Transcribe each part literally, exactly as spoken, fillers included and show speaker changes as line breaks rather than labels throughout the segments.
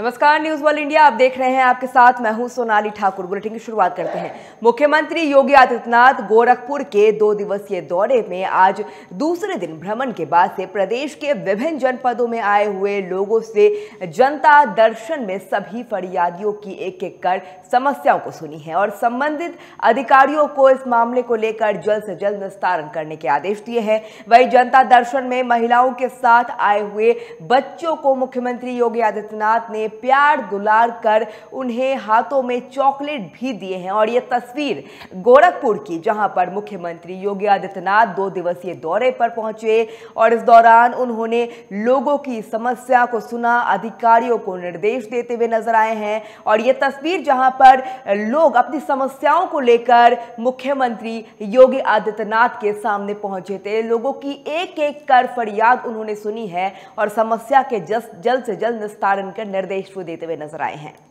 नमस्कार, news world India आप देख रहे हैं। आपके साथ मैं हूं सोनाली ठाकुर। बुलेटिन की शुरुआत करते हैं। मुख्यमंत्री योगी आदित्यनाथ गोरखपुर के दो दिवसीय दौरे में आज दूसरे दिन भ्रमण के बाद से प्रदेश के विभिन्न जनपदों में आए हुए लोगों से जनता दर्शन में सभी फरियादियों की एक एक कर समस्याओं को सुनी है और संबंधित अधिकारियों को इस मामले को लेकर जल्द से जल्द निस्तारण करने के आदेश दिए हैं। वहीं जनता दर्शन में महिलाओं के साथ आए हुए बच्चों को मुख्यमंत्री योगी आदित्यनाथ ने प्यार दुलार कर उन्हें हाथों में चॉकलेट भी दिए हैं। और ये तस्वीर गोरखपुर की, जहां पर मुख्यमंत्री योगी आदित्यनाथ दो दिवसीय दौरे पर पहुंचे और इस दौरान उन्होंने लोगों की समस्या को सुना, अधिकारियों को निर्देश देते हुए नजर आए हैं। और ये तस्वीर जहां पर लोग अपनी समस्याओं को लेकर मुख्यमंत्री योगी आदित्यनाथ के सामने पहुंचे थे, लोगों की एक एक कर फरियाद उन्होंने सुनी है और समस्या के जल्द से जल्द निस्तारण कर निर्देश देते हुए नजर आए हैं।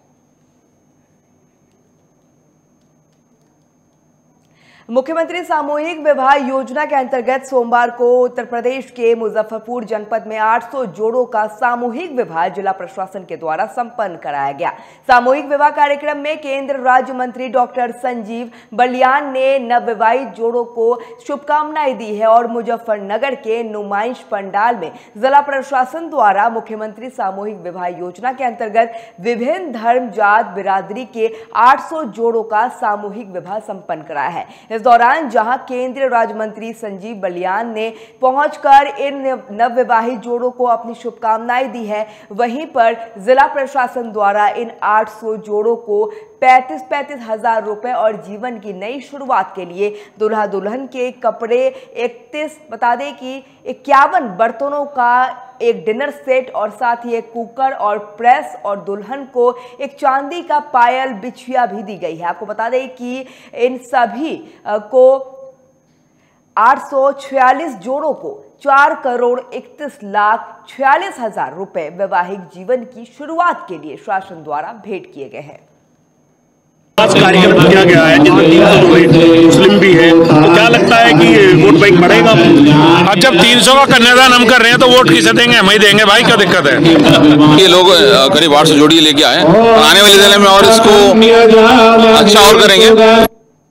मुख्यमंत्री सामूहिक विवाह योजना के अंतर्गत सोमवार को उत्तर प्रदेश के मुजफ्फरपुर जनपद में आठ सौ जोड़ों का सामूहिक विवाह जिला प्रशासन के द्वारा संपन्न कराया गया। सामूहिक विवाह कार्यक्रम में केंद्र राज्य मंत्री डॉक्टर संजीव बलियान ने नवविवाहित जोड़ों को शुभकामनाएं दी है और मुजफ्फरनगर के नुमाइश पंडाल में जिला प्रशासन द्वारा मुख्यमंत्री सामूहिक विवाह योजना के अंतर्गत विभिन्न धर्म जात बिरादरी के आठ सौ जोड़ों का सामूहिक विवाह संपन्न कराया है। इस दौरान जहां केंद्रीय राज्य मंत्री संजीव बलियान ने पहुंचकर इन नवविवाहित जोड़ों को अपनी शुभकामनाएं दी है, वहीं पर जिला प्रशासन द्वारा इन आठ सौ जोड़ों को पैंतीस पैंतीस हजार रुपए और जीवन की नई शुरुआत के लिए दुल्हा दुल्हन के कपड़े, इकतीस बता दें कि इक्यावन बर्तनों का एक डिनर सेट और साथ ही एक कुकर और प्रेस और दुल्हन को एक चांदी का पायल बिछिया भी दी गई है। आपको बता दें कि इन सभी को आठ सौ छियालीस जोड़ों को चार करोड़ इकतीस लाख छियालीस हजार रुपए वैवाहिक जीवन की शुरुआत के लिए शासन द्वारा भेंट किए गए हैं।
कार्यक्रम किया गया है जिसमें तीन सौ जोड़े मुस्लिम भी है, तो क्या लगता है कि वोट बैंक बढ़ेगा?
अब जब तीन सौ का कन्यादान हम कर रहे हैं तो वोट किसे देंगे? हम ही देंगे भाई, क्या दिक्कत है?
ये लोग करीब आठ सौ जोड़ी लेके आए, आने वाले दिनों में और इसको अच्छा और करेंगे।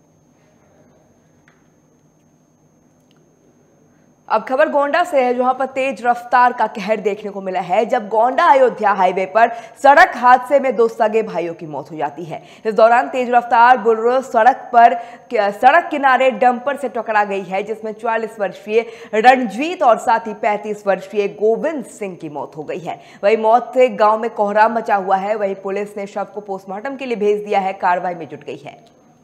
अब खबर गोंडा से है, जहां पर तेज रफ्तार का कहर देखने को मिला है जब गोंडा अयोध्या हाईवे पर सड़क हादसे में दो सगे भाइयों की मौत हो जाती है। इस दौरान तेज रफ्तार बुलेरो सड़क पर सड़क किनारे डंपर से टकरा गई है, जिसमें चालीस वर्षीय रणजीत और साथ ही पैंतीस वर्षीय गोविंद सिंह की मौत हो गई है। वही मौत से गांव में कोहराम मचा हुआ है। वही पुलिस ने शव को पोस्टमार्टम के लिए भेज दिया है, कार्रवाई में जुट गई है।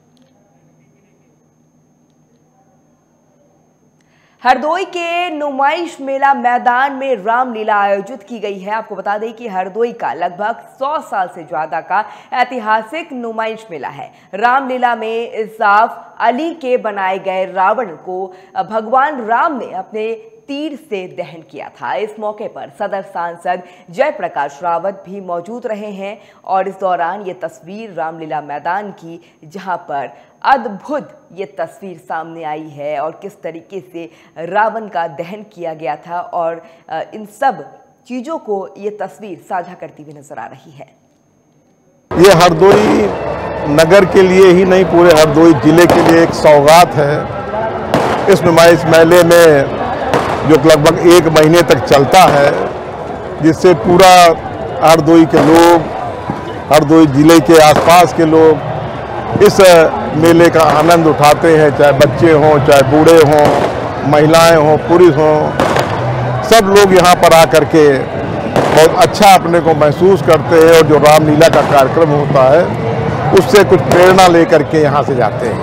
हरदोई के नुमाइश मेला मैदान में रामलीला आयोजित की गई है। आपको बता दें कि हरदोई का लगभग सौ साल से ज्यादा का ऐतिहासिक नुमाइश मेला है। रामलीला में इसाफ अली के बनाए गए रावण को भगवान राम ने अपने तीर से दहन किया था। इस मौके पर सदर सांसद जयप्रकाश रावत भी मौजूद रहे हैं और इस दौरान ये तस्वीर रामलीला मैदान की, जहां पर अद्भुत ये तस्वीर सामने आई है और किस तरीके से रावण का दहन किया गया था और इन सब चीज़ों को ये तस्वीर साझा करती हुई नजर आ रही है।
ये हरदोई नगर के लिए ही नहीं, पूरे हरदोई जिले के लिए एक सौगात है। इस नुमाइश मेले में जो लगभग एक महीने तक चलता है, जिससे पूरा हरदोई के लोग, हरदोई जिले के आसपास के लोग इस मेले का आनंद उठाते हैं, चाहे बच्चे हों, चाहे बूढ़े हों, महिलाएं हों, पुरुष हों, सब लोग यहाँ पर आकर के बहुत अच्छा अपने को महसूस करते हैं और जो रामलीला का कार्यक्रम होता है उससे कुछ प्रेरणा लेकर के यहाँ से जाते हैं।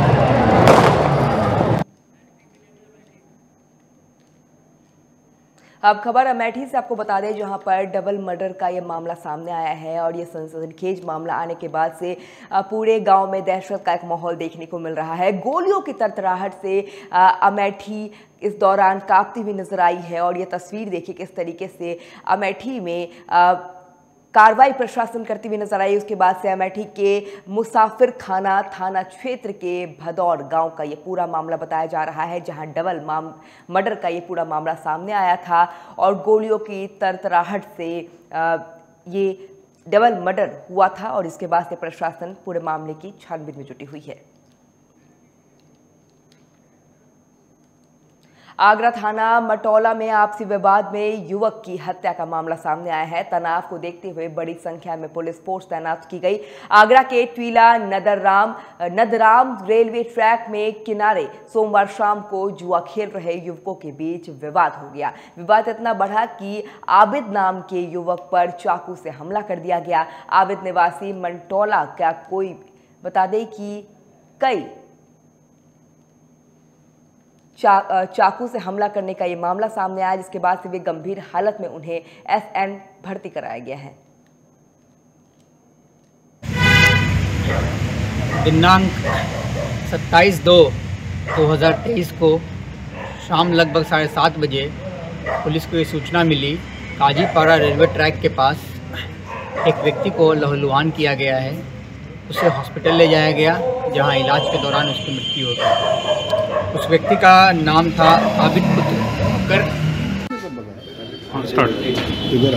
अब खबर अमेठी से आपको बता दें, जहां पर डबल मर्डर का ये मामला सामने आया है और ये सनसनीखेज मामला आने के बाद से पूरे गांव में दहशत का एक माहौल देखने को मिल रहा है। गोलियों की तरतराहट से अमेठी इस दौरान कांपती हुई नजर आई है और ये तस्वीर देखिए किस तरीके से अमेठी में आ, कार्रवाई प्रशासन करती हुई नजर आई। उसके बाद से अमेठी के मुसाफिर खाना थाना क्षेत्र के भदौर गांव का ये पूरा मामला बताया जा रहा है, जहां डबल माम मर्डर का ये पूरा मामला सामने आया था और गोलियों की तरतराहट से आ, ये डबल मर्डर हुआ था और इसके बाद से प्रशासन पूरे मामले की छानबीन में जुटी हुई है। आगरा थाना मटौला में आपसी विवाद में युवक की हत्या का मामला सामने आया है। तनाव को देखते हुए बड़ी संख्या में पुलिस फोर्स तैनात की गई। आगरा के ट्वीला नदराम नदराम रेलवे ट्रैक में किनारे सोमवार शाम को जुआ खेल रहे युवकों के बीच विवाद हो गया। विवाद इतना बढ़ा कि आबिद नाम के युवक पर चाकू से हमला कर दिया गया। आबिद निवासी मटौला का कोई बता दें कि कई चा, चाकू से हमला करने का ये मामला सामने आया, जिसके बाद से वे गंभीर हालत में उन्हें एसएन भर्ती कराया गया है।
दिनांक सत्ताईस दो दो हज़ार तेईस को शाम लगभग साढ़े सात बजे पुलिस को ये सूचना मिली काजीपाड़ा रेलवे ट्रैक के पास एक व्यक्ति को लहूलुहान किया गया है। उसे हॉस्पिटल ले जाया गया, जहां इलाज के दौरान उसकी मृत्यु हो गई। उस व्यक्ति का नाम था आबिद पुत्र कर।
इधर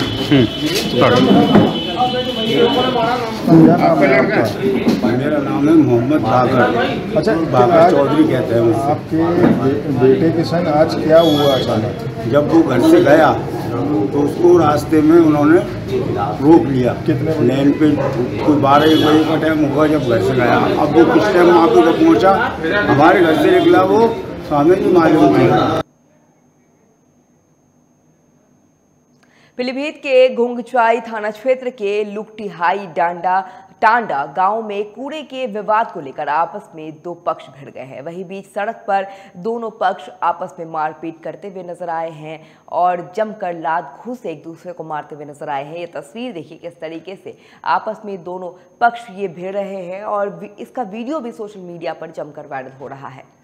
आपका लड़का? मेरा नाम है मोहम्मद बागर। अच्छा, बागर चौधरी कहते हैं मुझे। आपके बेटे के संग आज क्या हुआ अचानक? जब वो घर से गया तो उसको रास्ते में उन्होंने रोक लिया। कितने लेन पे? कोई बारह एक बजे का टाइम होगा जब घर से गया। अब वो किस टाइम वहाँ पे जब पहुँचा, हमारे घर से निकला, वो सामने नहीं मालूम था।
पीलीभीत के घुंघचाई थाना क्षेत्र के लुकटिहाई डांडा टांडा गांव में कूड़े के विवाद को लेकर आपस में दो पक्ष भिड़ गए हैं। वहीं बीच सड़क पर दोनों पक्ष आपस में मारपीट करते हुए नजर आए हैं और जमकर लात घूंस से एक दूसरे को मारते हुए नजर आए हैं। ये तस्वीर देखिए किस तरीके से आपस में दोनों पक्ष ये भिड़ रहे हैं और इसका वीडियो भी सोशल मीडिया पर जमकर वायरल हो रहा है।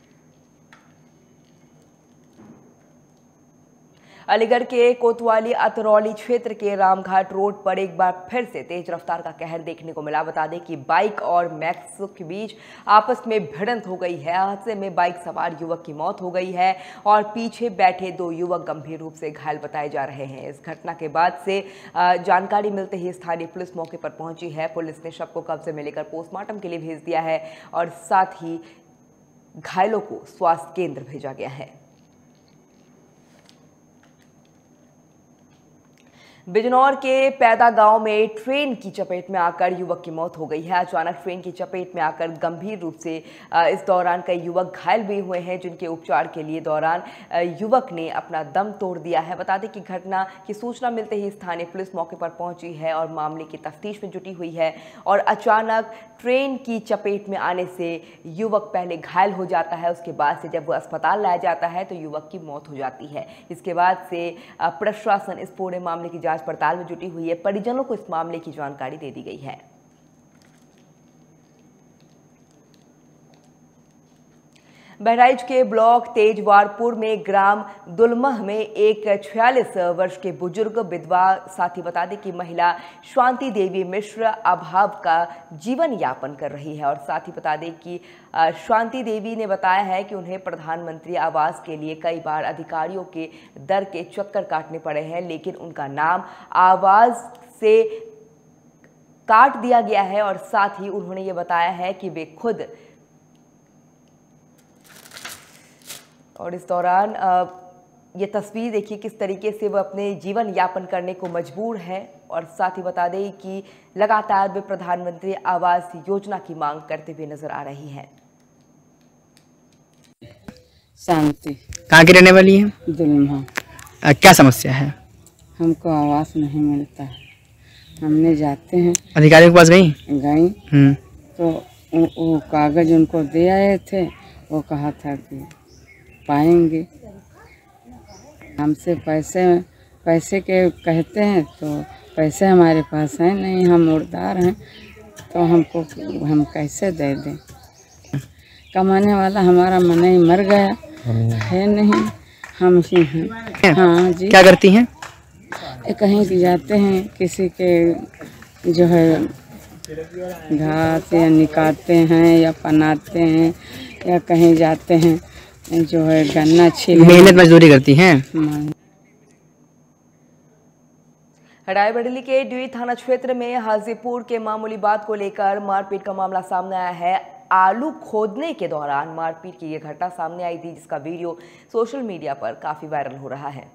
अलीगढ़ के कोतवाली अतरौली क्षेत्र के रामघाट रोड पर एक बार फिर से तेज रफ्तार का कहर देखने को मिला। बता दें कि बाइक और मैक्स के बीच आपस में भिड़ंत हो गई है। हादसे में बाइक सवार युवक की मौत हो गई है और पीछे बैठे दो युवक गंभीर रूप से घायल बताए जा रहे हैं। इस घटना के बाद से जानकारी मिलते ही स्थानीय पुलिस मौके पर पहुंची है। पुलिस ने शव को कब्जे में लेकर पोस्टमार्टम के लिए भेज दिया है और साथ ही घायलों को स्वास्थ्य केंद्र भेजा गया है। बिजनौर के पैदा गांव में ट्रेन की चपेट में आकर युवक की मौत हो गई है। अचानक ट्रेन की चपेट में आकर गंभीर रूप से इस दौरान कई युवक घायल भी हुए हैं, जिनके उपचार के लिए दौरान युवक ने अपना दम तोड़ दिया है। बता दें कि घटना की सूचना मिलते ही स्थानीय पुलिस मौके पर पहुंची है और मामले की तफ्तीश में जुटी हुई है और अचानक ट्रेन की चपेट में आने से युवक पहले घायल हो जाता है। उसके बाद से जब वो अस्पताल लाया जाता है तो युवक की मौत हो जाती है। इसके बाद से प्रशासन इस पूरे मामले की जांच पड़ताल में जुटी हुई है। परिजनों को इस मामले की जानकारी दे दी गई है। बहराइच के ब्लॉक तेजवारपुर में ग्राम दुलमह में एक छियालीस वर्ष के बुजुर्ग विधवा साथी बता दें कि महिला शांति देवी मिश्र अभाव का जीवन यापन कर रही है और साथ ही बता दें कि शांति देवी ने बताया है कि उन्हें प्रधानमंत्री आवास के लिए कई बार अधिकारियों के दर के चक्कर काटने पड़े हैं, लेकिन उनका नाम आवाज से काट दिया गया है और साथ ही उन्होंने ये बताया है कि वे खुद और इस दौरान ये तस्वीर देखिए किस तरीके से वो अपने जीवन यापन करने को मजबूर है और साथ ही बता दें कि लगातार वे प्रधानमंत्री आवास योजना की मांग करते हुए नजर आ रही हैं।
शांति
कहाँ की रहने वाली हैं?
दुलमहा।
क्या समस्या है?
हमको आवास नहीं मिलता है। हमने जाते हैं
अधिकारियों के पास गई
गई तो वो कागज उनको दे आए थे। वो कहा था कि पाएंगे। हमसे पैसे पैसे के कहते हैं तो पैसे हमारे पास हैं नहीं, हम मुर्दार हैं तो हमको हम कैसे दे दें। कमाने वाला हमारा मन ही मर गया है नहीं, हम ही हैं। हाँ जी।
क्या करती हैं?
कहीं भी जाते हैं, किसी के जो है घास या निकालते हैं या पनाते हैं या कहीं जाते हैं जो है गन्ना छील।
मेहनत मजदूरी करती हैं।
रायबरेली के ड्यूई थाना क्षेत्र में हाजीपुर के मामूली बात को लेकर मारपीट का मामला सामने आया है। आलू खोदने के दौरान मारपीट की यह घटना सामने आई थी, जिसका वीडियो सोशल मीडिया पर काफी वायरल हो रहा है।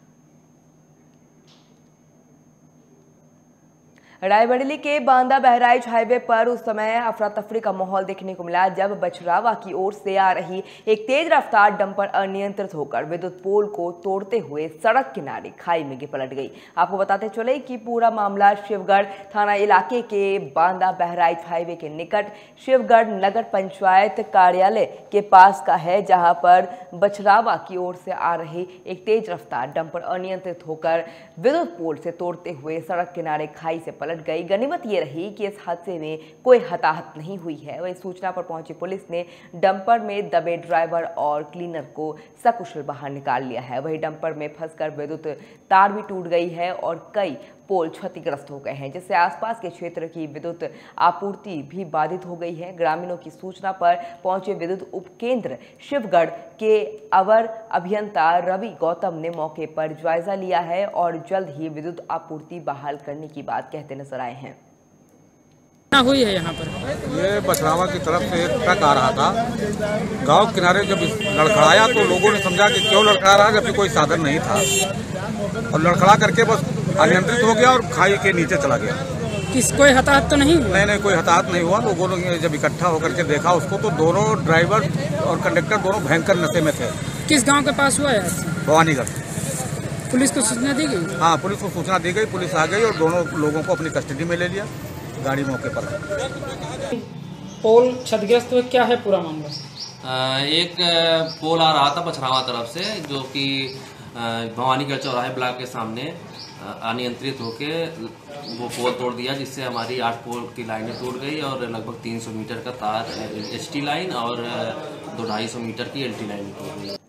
रायबरेली के बांदा बहराइच हाईवे पर उस समय अफरा तफरी का माहौल देखने को मिला जब बछरावा की ओर से आ रही एक तेज रफ्तार डंपर अनियंत्रित होकर विद्युत पोल को तोड़ते हुए सड़क किनारे खाई में गिर पलट गई। आपको बताते चले कि पूरा मामला शिवगढ़ थाना इलाके के बांदा बहराइच हाईवे के निकट शिवगढ़ नगर पंचायत कार्यालय के पास का है, जहां पर बछरावा की ओर से आ रही एक तेज रफ्तार डंपर अनियंत्रित होकर विद्युत पोल से तोड़ते हुए सड़क किनारे खाई से पलट गई। गनीमत ये रही कि इस हादसे में कोई हताहत नहीं हुई है। वही सूचना पर पहुंची पुलिस ने डंपर में दबे ड्राइवर और क्लीनर को सकुशल बाहर निकाल लिया है। वही डंपर में फंसकर विद्युत तार भी टूट गई है और कई पोल क्षतिग्रस्त हो गए हैं, जिससे आसपास के क्षेत्र की विद्युत आपूर्ति भी बाधित हो गई है। ग्रामीणों की सूचना पर पहुंचे विद्युत उपकेंद्र शिवगढ़ के अवर अभियंता रवि गौतम ने मौके पर जायजा लिया है और जल्द ही विद्युत आपूर्ति बहाल करने की बात कहते नजर आए हैं।
हुई है यहाँ पर
ये बछरावा की तरफ से एक ट्रक आ रहा था। गांव किनारे जब लड़खड़ाया तो लोगों ने समझा कि क्यों लड़खड़ा रहा, जबकि कोई साधन नहीं था, और लड़खड़ा करके बस अनियंत्रित हो गया और खाई के नीचे चला गया।
किस कोई हताहत तो नहीं हुआ?
नहीं नहीं कोई हताहत नहीं हुआ। लोगों ने जब इकट्ठा होकर के देखा उसको तो दोनों ड्राइवर और कंडक्टर दोनों भयंकर नशे में थे।
किस गाँव के पास हुआ है?
भवानीगढ़।
पुलिस को सूचना दी गई?
हाँ, पुलिस को सूचना दी गई। पुलिस आ गई और दोनों लोगों को अपनी कस्टडी में ले लिया। गाड़ी मौके पर है।
पोल क्षतिग्रस्त हुआ, क्या है पूरा मामला?
एक पोल आ रहा था बछरावा तरफ से, जो कि भवानीगढ़ चौराहे ब्लॉक के सामने अनियंत्रित होके वो पोल तोड़ दिया, जिससे हमारी आठ पोल की लाइनें टूट गई और लगभग तीन सौ मीटर का तार एच टी लाइन और दो ढाई सौ मीटर की एल टी लाइन टूट गई।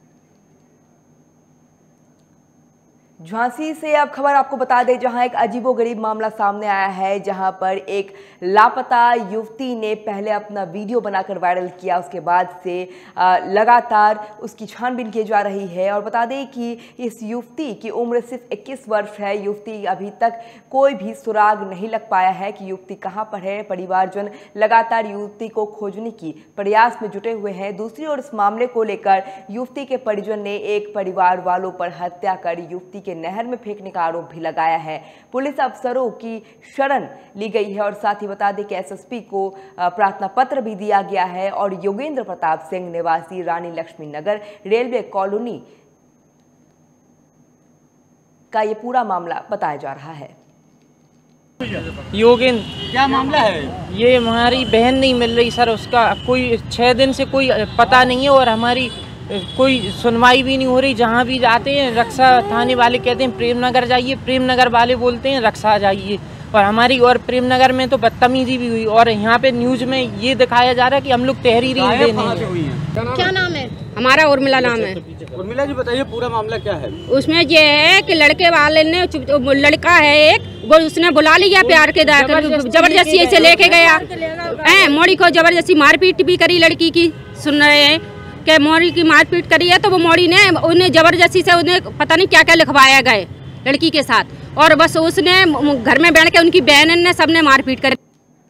झांसी से अब खबर आपको बता दें, जहां एक अजीबोगरीब मामला सामने आया है, जहां पर एक लापता युवती ने पहले अपना वीडियो बनाकर वायरल किया, उसके बाद से लगातार उसकी छानबीन की जा रही है। और बता दें कि इस युवती की उम्र सिर्फ इक्कीस वर्ष है। युवती अभी तक कोई भी सुराग नहीं लग पाया है कि युवती कहां पर है। परिवारजन लगातार युवती को खोजने की प्रयास में जुटे हुए हैं। दूसरी ओर इस मामले को लेकर युवती के परिजन ने एक परिवार वालों पर हत्या कर युवती के नहर में फेंकने का आरोप भी लगाया है। पुलिस अफसरों की शरण ली गई है और साथ ही बता दें कि एस एस पी को प्रार्थना पत्र भी दिया गया है और योगेंद्र प्रताप सिंह निवासी रानी लक्ष्मी नगर रेलवे कॉलोनी का ये पूरा मामला बताया जा रहा है।
योगेंद्र, क्या मामला है? ये हमारी बहन नहीं मिल रही सर, उसका कोई छह दिन से कोई पता नहीं है और हमारी कोई सुनवाई भी नहीं हो रही। जहाँ भी जाते हैं रक्षा थाने वाले कहते हैं प्रेमनगर जाइए, प्रेमनगर वाले बोलते हैं रक्षा जाइए, और हमारी और प्रेमनगर में तो बदतमीजी भी हुई। और यहाँ पे न्यूज में ये दिखाया जा रहा है कि हम लोग तहरीरी देने।
क्या नाम है? हमारा उर्मिला नाम है।
उर्मिला जी बताइए पूरा मामला क्या है?
उसमें ये है कि लड़के वाले ने, लड़का है एक, वो उसने बुला लिया प्यार के दाखिल, जबरदस्ती से लेके गया, मोड़ी को जबरदस्ती मारपीट भी करी लड़की की। सुन रहे हैं कि मोड़ी की मारपीट करी है, तो वो मोड़ी ने उन्हें जबरदस्ती से उन्हें पता नहीं क्या क्या लिखवाया गए लड़की के साथ, और बस उसने घर में बैठ के उनकी बहन ने सबने मारपीट करी।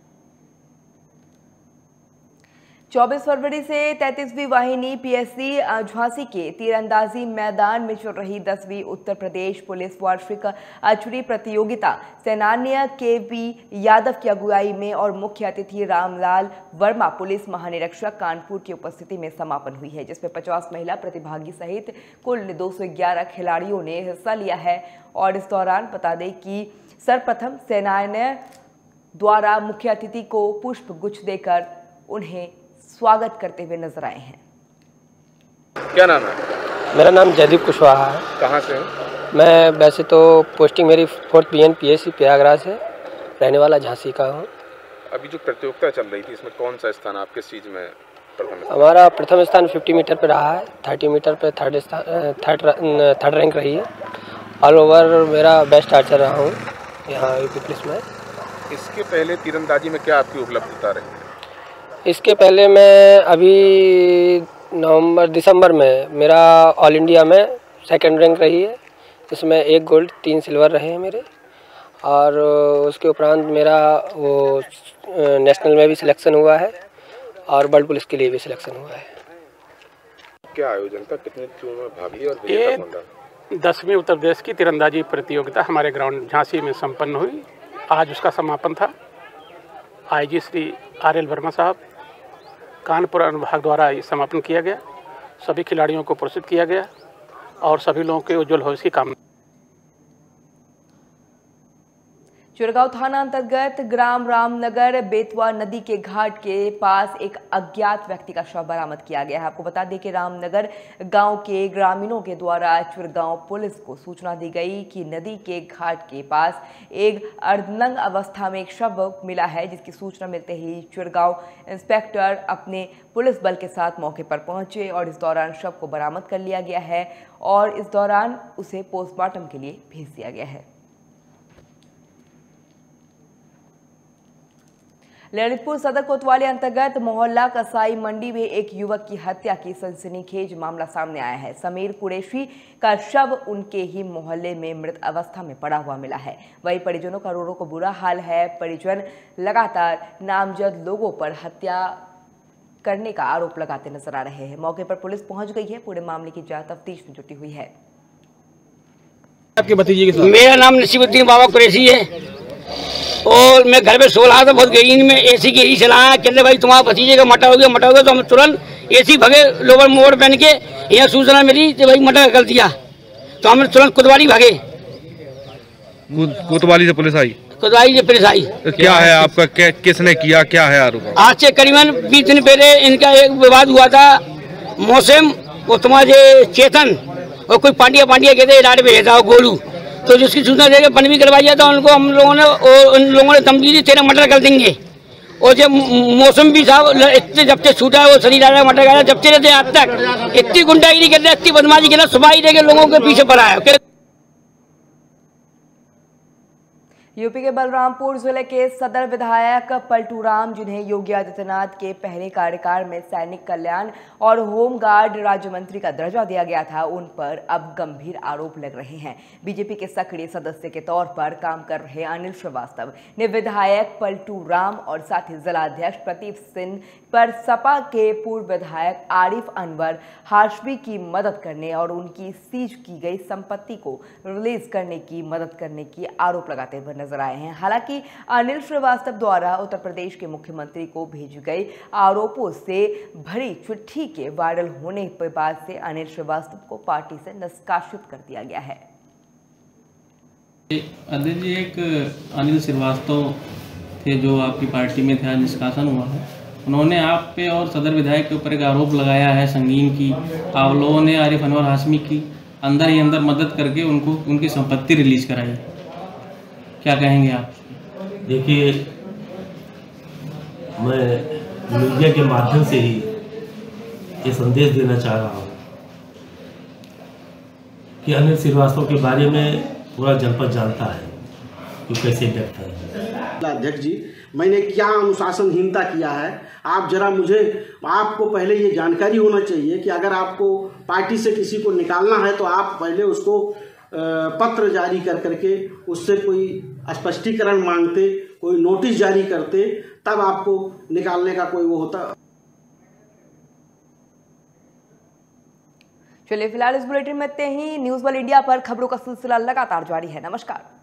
चौबीस फरवरी से तैंतीसवीं वाहिनी पी एस सी झांसी के तीरंदाजी मैदान में चल रही दसवीं उत्तर प्रदेश पुलिस वार्षिक आर्चरी प्रतियोगिता सेनान्य के वी यादव की अगुवाई में और मुख्य अतिथि रामलाल वर्मा पुलिस महानिरीक्षक कानपुर की उपस्थिति में समापन हुई है, जिसमें पचास महिला प्रतिभागी सहित कुल दो सौ ग्यारह खिलाड़ियों ने हिस्सा लिया है। और इस दौरान बता दें कि सर्वप्रथम सेनान्य द्वारा मुख्य अतिथि को पुष्प गुच्छ देकर उन्हें स्वागत करते हुए नजर आए हैं।
क्या नाम है?
मेरा नाम जयदीप कुशवाहा है।
कहाँ से हो?
मैं वैसे तो पोस्टिंग मेरी fourth B N P S C Prayagraj है, रहने वाला झांसी का हूँ।
अभी जो प्रतियोगिता चल रही थी इसमें कौन सा स्थान, आप किस चीज़ में प्रथम?
हमारा प्रथम स्थान पचास मीटर पे रहा है, तीस मीटर पे थर्ड स्थान थर्ड थर्ड रैंक रही है। ऑल ओवर मेरा बेस्ट आर्चर रहा हूँ यहाँ यूपी पुलिस में।
इसके पहले तीरंदाजी में क्या आपकी उपलब्धता रही?
इसके पहले मैं अभी नवंबर दिसंबर में मेरा ऑल इंडिया में सेकंड रैंक रही है, इसमें एक गोल्ड तीन सिल्वर रहे हैं मेरे। और उसके उपरांत मेरा वो नेशनल में भी सिलेक्शन हुआ है और वर्ल्ड पुलिस के लिए भी सिलेक्शन हुआ है।
क्या आयोजन था, कितनी टीमों में भाग लिया और विजेता कौन रहा?
दसवीं उत्तर प्रदेश की तीरंदाजी प्रतियोगिता हमारे ग्राउंड झांसी में संपन्न हुई। आज उसका समापन था। IG Shri R L Verma साहब कानपुर अनुभाग द्वारा ये समापन किया गया। सभी खिलाड़ियों को पुरस्कृत किया गया और सभी लोगों के उज्जवल भविष्य की कामना।
चिरगांव थाना अंतर्गत ग्राम रामनगर बेतवा नदी के घाट के पास एक अज्ञात व्यक्ति का शव बरामद किया गया है। आपको बता दें कि रामनगर गांव के ग्रामीणों के द्वारा चिरगांव पुलिस को सूचना दी गई कि नदी के घाट के पास एक अर्धनग्न अवस्था में एक शव मिला है, जिसकी सूचना मिलते ही चिरगांव इंस्पेक्टर अपने पुलिस बल के साथ मौके पर पहुंचे और इस दौरान शव को बरामद कर लिया गया है और इस दौरान उसे पोस्टमार्टम के लिए भेज दिया गया है। ललितपुर सदर कोतवाली अंतर्गत मोहल्ला कसाई मंडी में एक युवक की हत्या की सनसनीखेज मामला सामने आया है। समीर कुरैशी का शव उनके ही मोहल्ले में मृत अवस्था में पड़ा हुआ मिला है। वहीं परिजनों का रो रो को बुरा हाल है। परिजन लगातार नामजद लोगों पर हत्या करने का आरोप लगाते नजर आ रहे हैं। मौके पर पुलिस पहुंच गई है। पूरे मामले की जांच तफ्तीश में जुटी हुई है।
आपके भतीजे के साथ?
मेरा नाम नसीबुद्दीन बाबा कुरैशी है और मैं घर पे सो रहा था। बहुत गरीन में एसी की ही चलाया, कहते भाई तुम्हारा भतीजे का मटा हो गया मटा हो गया। तो हम तुरंत एसी भगे, लोअर मोड़ पहन के यहाँ सूचना मिली तो भाई मटा कर दिया। तो हम तुरंत कोतवाली भागे।
कोतवाली से पुलिस आई?
कोतवाली से पुलिस आई।
तो क्या है आपका, क्या किसने किया, क्या है आरोप?
आज से करीबन बीस दिन पहले इनका एक विवाद हुआ था। मौसम और तुम्हारे चेतन और कोई पांडिया पांडिया कहते इलाज में रहता गोलू, तो जिसकी सूचना देकर पन भी करवाई जाता उनको हम लोगों ने और उन लोगों ने धमकी दी तेरा मर्डर कर देंगे। और जब मौसम भी साहब इतने जब से छूटा है वो शरीर आ रहा है मर्डर कर रहा है, जब से रहते आज तक इतनी गुंडागिरी कर रहे, इतनी बदमाशी कर रहा, सुबह ही देखे लोगों के पीछे पड़ा है।
यूपी के बलरामपुर जिले के सदर विधायक पलटू राम, जिन्हें योगी आदित्यनाथ के पहले कार्यकाल में सैनिक कल्याण और होमगार्ड राज्य मंत्री का दर्जा दिया गया था, उन पर अब गंभीर आरोप लग रहे हैं। बीजेपी के सक्रिय सदस्य के तौर पर काम कर रहे अनिल श्रीवास्तव ने विधायक पलटू राम और साथ ही जिलाध्यक्ष प्रदीप सिंह पर सपा के पूर्व विधायक आरिफ अनवर हाशमी की मदद करने और उनकी सीज की गई संपत्ति को रिलीज करने की मदद करने की आरोप लगाते हुए नजर आए हैं। हालांकि अनिल श्रीवास्तव द्वारा उत्तर प्रदेश के मुख्यमंत्री को भेजी गई आरोपों से भरी चिट्ठी के वायरल होने के बाद से अनिल श्रीवास्तव को पार्टी से निष्कासित कर दिया गया है।
अध्यक्ष जी, एक अनिल श्रीवास्तव थे जो आपकी पार्टी में थे, निष्कासन हुआ है। उन्होंने आप पे और सदर विधायक के ऊपर एक आरोप लगाया है संगीन की। आप लोगों ने आरिफ अनवर हाशमी की अंदर ही अंदर मदद करके उनको उनकी संपत्ति रिलीज कराई। क्या कहेंगे आप?
देखिए, मैं मीडिया के माध्यम से ही ये संदेश देना चाह रहा हूँ कि अनिल श्रीवास्तव के बारे में पूरा जनपद जानता है कि कैसे व्यक्ति है।
अध्यक्ष जी, मैंने क्या अनुशासनहीनता किया है, आप जरा मुझे, आपको पहले ये जानकारी होना चाहिए कि अगर आपको पार्टी से किसी को निकालना है तो आप पहले उसको पत्र जारी कर करके उससे कोई स्पष्टीकरण मांगते, कोई नोटिस जारी करते, तब आपको निकालने का कोई वो होता।
चलिए फिलहाल इस बुलेटिन में इतने ही। न्यूज वर्ल्ड इंडिया पर खबरों का सिलसिला लगातार जारी है। नमस्कार।